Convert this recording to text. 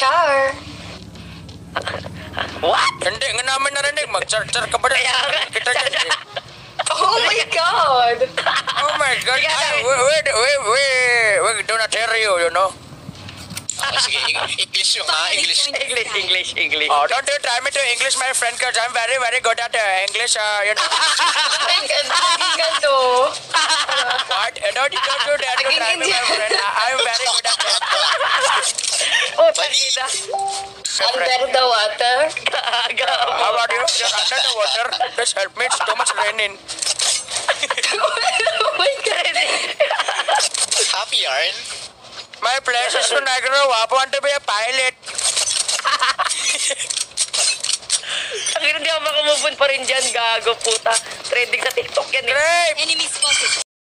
Char. What? Hindi nga namin narinig. Mag-char-char ka ba na? Kaya nga. Kita dyan. Oh my God. Oh my God. We do not hear you, you know. Sige, English yung English. English. Oh, don't you try me to English, my friend, because I'm very, very good at English, you know. Oh my God, naging ganito. What? Don't you dare to try me, my friend. I'm very good at that. Oh, tangina. Under the water. How about you? You're under the water. Just help me. It's too much raining. Oh my God. Happy yarn. My place is to Niagara. I want to be a pilot. Tangina, hindi ako makamove on pa rin dyan. Gago, puta. Trending sa TikTok yan eh. Great. Enemy spotted.